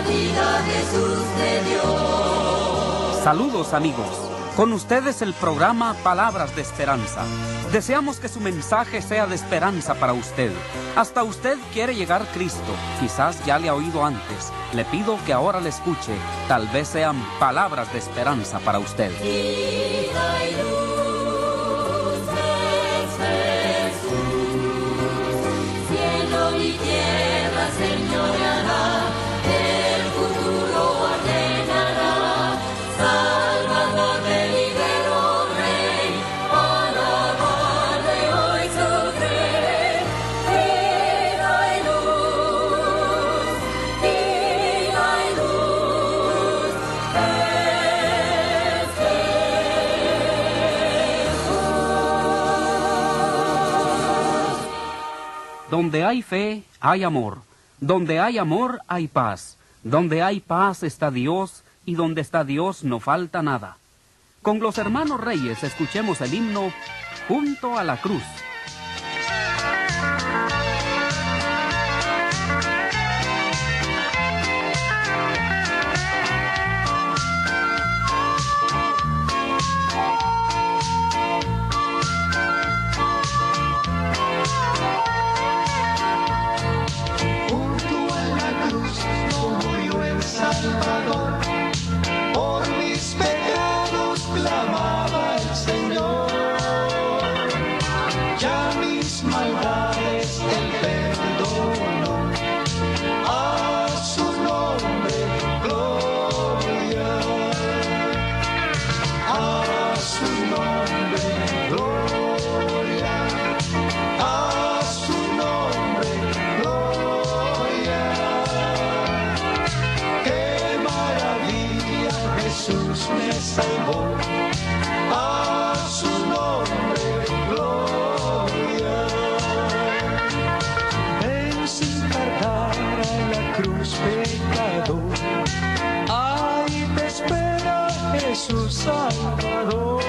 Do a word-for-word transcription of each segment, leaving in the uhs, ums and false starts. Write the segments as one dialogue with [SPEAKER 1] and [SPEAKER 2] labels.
[SPEAKER 1] vida Jesús te dio.
[SPEAKER 2] Saludos, amigos. Con ustedes el programa Palabras de Esperanza. Deseamos que su mensaje sea de esperanza para usted. Hasta usted quiere llegar a Cristo. Quizás ya le ha oído antes. Le pido que ahora le escuche. Tal vez sean palabras de esperanza para usted.
[SPEAKER 1] Vida y luz es Jesús. Cielo y tierra señoreará. El futuro ordenará. Salvador delibero Rey, alabarle hoy su rey. Vida y luz, vida y luz, es Jesús.
[SPEAKER 2] Donde hay fe, hay amor. Donde hay amor, hay paz. Donde hay paz está Dios, y donde está Dios no falta nada. Con los hermanos Reyes escuchemos el himno Junto a la Cruz.
[SPEAKER 3] Junto a la cruz murió el Salvador, por mis pecados clamaba el Señor, ya mis maldades Él perdonó, a su nombre gloria, a su nombre gloria, a su nombre gloria. Qué maravilla, Jesús me salvó, a su nombre gloria. Ven sin cargar a la cruz pecador, ahí te espera Jesús Salvador.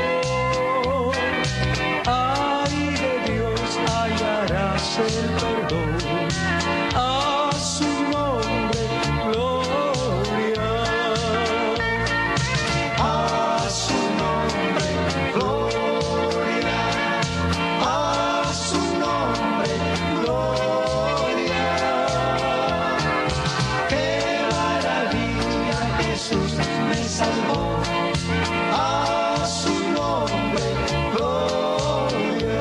[SPEAKER 3] Ay de Dios hallarás el perdón, a su nombre gloria, a su nombre gloria, a su nombre gloria. Qué maravilla, Jesús me salvó, a su nombre gloria.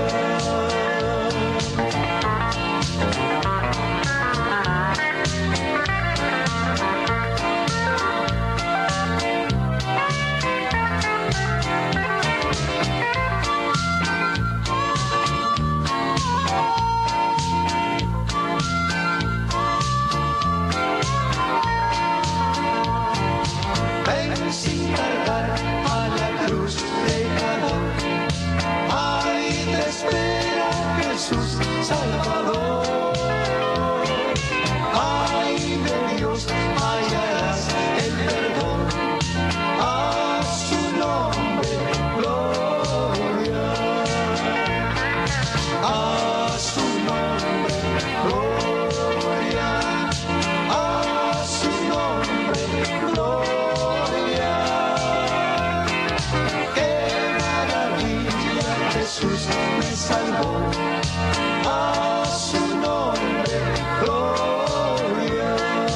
[SPEAKER 3] Ven sin cargar a la cruz pecador, ahí te espera Jesús Salvador. Ay de Dios hallarás el perdón, a su nombre gloria, a su nombre gloria, a su nombre gloria. Qué maravilla, Jesús me salvó, a su nombre gloria.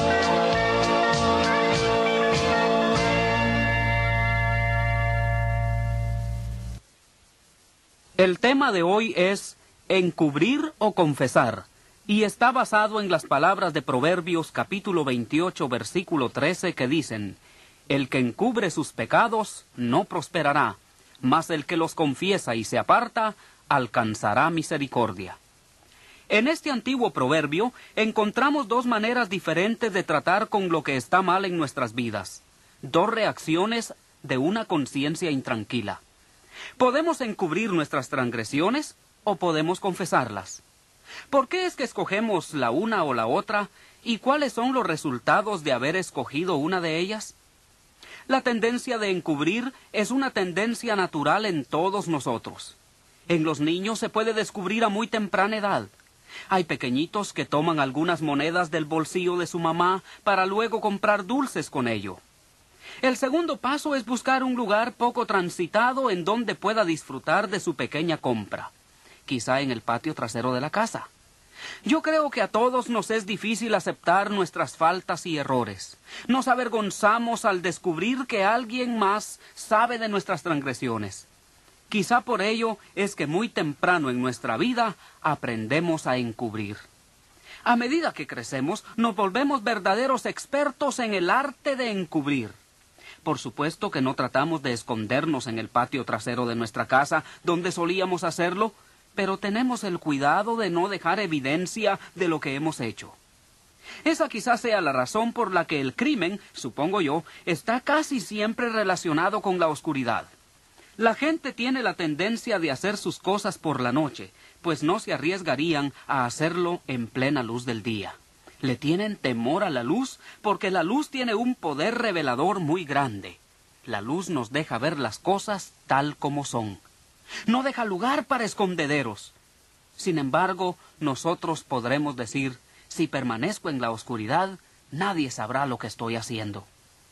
[SPEAKER 2] El tema de hoy es encubrir o confesar, y está basado en las palabras de Proverbios capítulo veintiocho, versículo trece, que dicen: el que encubre sus pecados no prosperará, mas el que los confiesa y se aparta alcanzará misericordia. En este antiguo proverbio encontramos dos maneras diferentes de tratar con lo que está mal en nuestras vidas, dos reacciones de una conciencia intranquila. Podemos encubrir nuestras transgresiones o podemos confesarlas. ¿Por qué es que escogemos la una o la otra y cuáles son los resultados de haber escogido una de ellas? La tendencia de encubrir es una tendencia natural en todos nosotros. En los niños se puede descubrir a muy temprana edad. Hay pequeñitos que toman algunas monedas del bolsillo de su mamá para luego comprar dulces con ello. El segundo paso es buscar un lugar poco transitado en donde pueda disfrutar de su pequeña compra, quizá en el patio trasero de la casa. Yo creo que a todos nos es difícil aceptar nuestras faltas y errores. Nos avergonzamos al descubrir que alguien más sabe de nuestras transgresiones. Quizá por ello es que muy temprano en nuestra vida aprendemos a encubrir. A medida que crecemos, nos volvemos verdaderos expertos en el arte de encubrir. Por supuesto que no tratamos de escondernos en el patio trasero de nuestra casa, donde solíamos hacerlo, pero tenemos el cuidado de no dejar evidencia de lo que hemos hecho. Esa quizás sea la razón por la que el crimen, supongo yo, está casi siempre relacionado con la oscuridad. La gente tiene la tendencia de hacer sus cosas por la noche, pues no se arriesgarían a hacerlo en plena luz del día. Le tienen temor a la luz porque la luz tiene un poder revelador muy grande. La luz nos deja ver las cosas tal como son. No deja lugar para escondederos. Sin embargo, nosotros podremos decir, si permanezco en la oscuridad, nadie sabrá lo que estoy haciendo.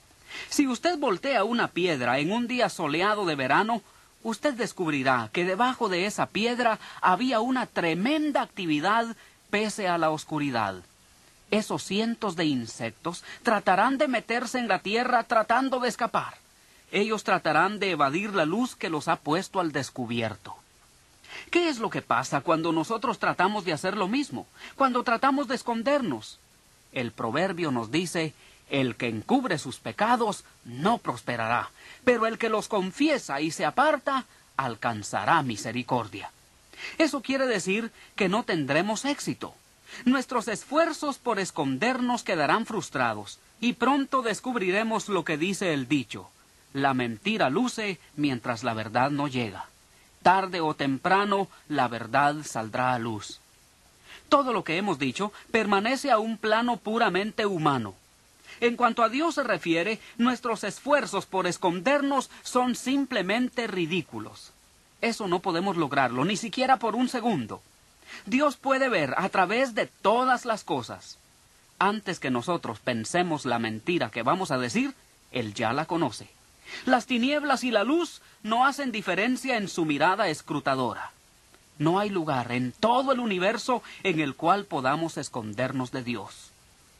[SPEAKER 2] Si usted voltea una piedra en un día soleado de verano, usted descubrirá que debajo de esa piedra había una tremenda actividad pese a la oscuridad. Esos cientos de insectos tratarán de meterse en la tierra tratando de escapar. Ellos tratarán de evadir la luz que los ha puesto al descubierto. ¿Qué es lo que pasa cuando nosotros tratamos de hacer lo mismo? Cuando tratamos de escondernos. El proverbio nos dice, el que encubre sus pecados no prosperará, pero el que los confiesa y se aparta alcanzará misericordia. Eso quiere decir que no tendremos éxito. Nuestros esfuerzos por escondernos quedarán frustrados, y pronto descubriremos lo que dice el dicho. La mentira luce mientras la verdad no llega. Tarde o temprano, la verdad saldrá a luz. Todo lo que hemos dicho permanece a un plano puramente humano. En cuanto a Dios se refiere, nuestros esfuerzos por escondernos son simplemente ridículos. Eso no podemos lograrlo, ni siquiera por un segundo. Dios puede ver a través de todas las cosas. Antes que nosotros pensemos la mentira que vamos a decir, Él ya la conoce. Las tinieblas y la luz no hacen diferencia en su mirada escrutadora. No hay lugar en todo el universo en el cual podamos escondernos de Dios.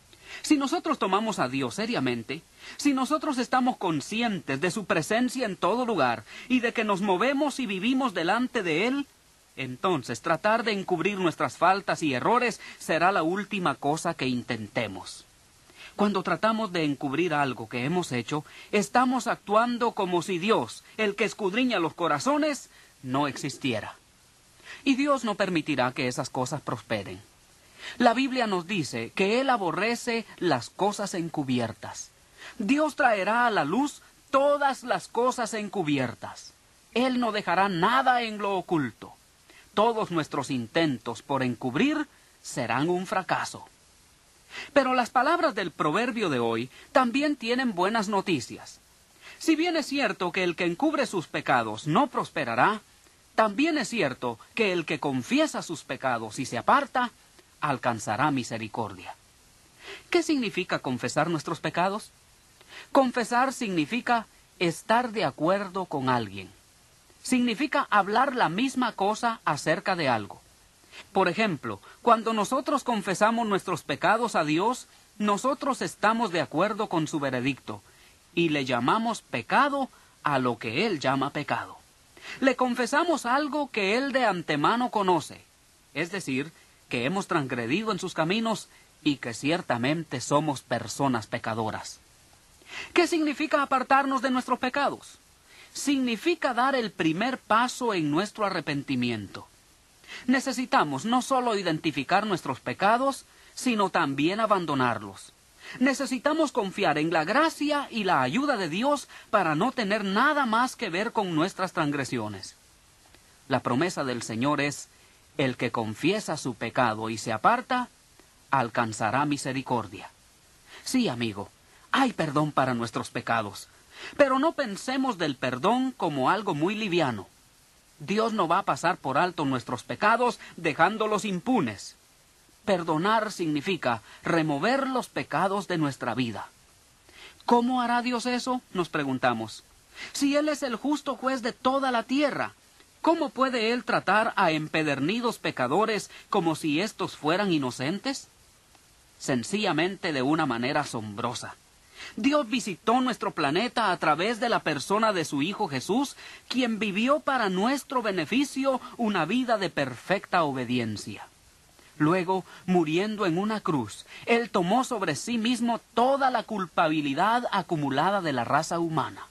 [SPEAKER 2] Si nosotros tomamos a Dios seriamente, si nosotros estamos conscientes de su presencia en todo lugar y de que nos movemos y vivimos delante de Él, entonces tratar de encubrir nuestras faltas y errores será la última cosa que intentemos. Cuando tratamos de encubrir algo que hemos hecho, estamos actuando como si Dios, el que escudriña los corazones, no existiera. Y Dios no permitirá que esas cosas prosperen. La Biblia nos dice que Él aborrece las cosas encubiertas. Dios traerá a la luz todas las cosas encubiertas. Él no dejará nada en lo oculto. Todos nuestros intentos por encubrir serán un fracaso. Pero las palabras del proverbio de hoy también tienen buenas noticias. Si bien es cierto que el que encubre sus pecados no prosperará, también es cierto que el que confiesa sus pecados y se aparta, alcanzará misericordia. ¿Qué significa confesar nuestros pecados? Confesar significa estar de acuerdo con alguien. Significa hablar la misma cosa acerca de algo. Por ejemplo, cuando nosotros confesamos nuestros pecados a Dios, nosotros estamos de acuerdo con su veredicto y le llamamos pecado a lo que Él llama pecado. Le confesamos algo que Él de antemano conoce, es decir, que hemos transgredido en sus caminos y que ciertamente somos personas pecadoras. ¿Qué significa apartarnos de nuestros pecados? Significa dar el primer paso en nuestro arrepentimiento. Necesitamos no solo identificar nuestros pecados, sino también abandonarlos. Necesitamos confiar en la gracia y la ayuda de Dios para no tener nada más que ver con nuestras transgresiones. La promesa del Señor es, el que confiesa su pecado y se aparta, alcanzará misericordia. Sí, amigo, hay perdón para nuestros pecados, pero no pensemos del perdón como algo muy liviano. Dios no va a pasar por alto nuestros pecados dejándolos impunes. Perdonar significa remover los pecados de nuestra vida. ¿Cómo hará Dios eso?, nos preguntamos. Si Él es el justo juez de toda la tierra, ¿cómo puede Él tratar a empedernidos pecadores como si éstos fueran inocentes? Sencillamente de una manera asombrosa. Dios visitó nuestro planeta a través de la persona de su Hijo Jesús, quien vivió para nuestro beneficio una vida de perfecta obediencia. Luego, muriendo en una cruz, Él tomó sobre sí mismo toda la culpabilidad acumulada de la raza humana.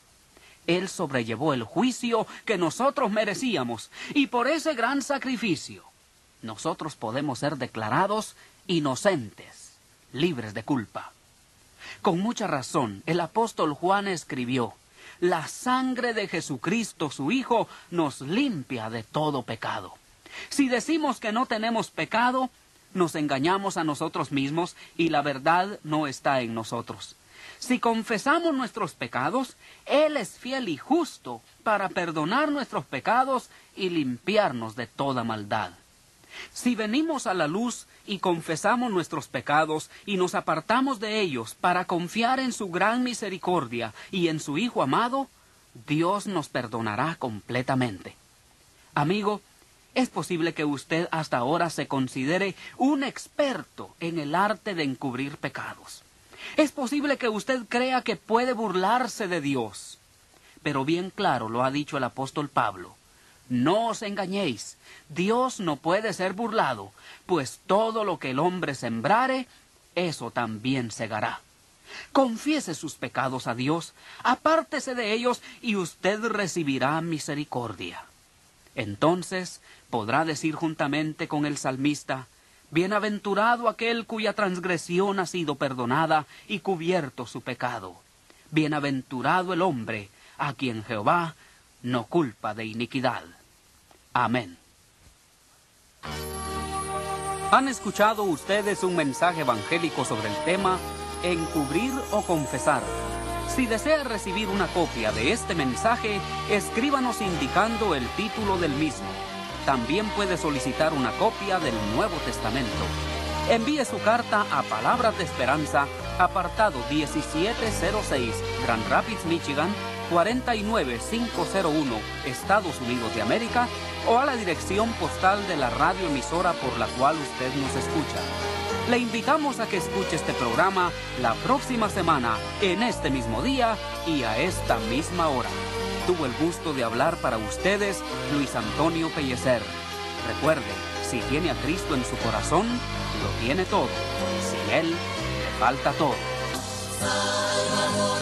[SPEAKER 2] Él sobrellevó el juicio que nosotros merecíamos, y por ese gran sacrificio, nosotros podemos ser declarados inocentes, libres de culpa. Con mucha razón, el apóstol Juan escribió: la sangre de Jesucristo, su Hijo, nos limpia de todo pecado. Si decimos que no tenemos pecado, nos engañamos a nosotros mismos y la verdad no está en nosotros. Si confesamos nuestros pecados, Él es fiel y justo para perdonar nuestros pecados y limpiarnos de toda maldad. Si venimos a la luz y confesamos nuestros pecados y nos apartamos de ellos para confiar en su gran misericordia y en su Hijo amado, Dios nos perdonará completamente. Amigo, es posible que usted hasta ahora se considere un experto en el arte de encubrir pecados. Es posible que usted crea que puede burlarse de Dios. Pero bien claro lo ha dicho el apóstol Pablo: no os engañéis, Dios no puede ser burlado, pues todo lo que el hombre sembrare, eso también segará. Confiese sus pecados a Dios, apártese de ellos y usted recibirá misericordia. Entonces podrá decir juntamente con el salmista: bienaventurado aquel cuya transgresión ha sido perdonada y cubierto su pecado. Bienaventurado el hombre a quien Jehová no culpa de iniquidad. Amén. ¿Han escuchado ustedes un mensaje evangélico sobre el tema encubrir o confesar? Si desea recibir una copia de este mensaje, escríbanos indicando el título del mismo. También puede solicitar una copia del Nuevo Testamento. Envíe su carta a Palabras de Esperanza, apartado diecisiete cero seis, Grand Rapids, Michigan, cuarenta y nueve mil quinientos uno, Estados Unidos de América, o a la dirección postal de la radioemisora por la cual usted nos escucha. Le invitamos a que escuche este programa la próxima semana, en este mismo día y a esta misma hora. Tuvo el gusto de hablar para ustedes Luis Antonio Pellecer. Recuerde, si tiene a Cristo en su corazón, lo tiene todo. Sin Él, le falta todo.
[SPEAKER 1] Salvador.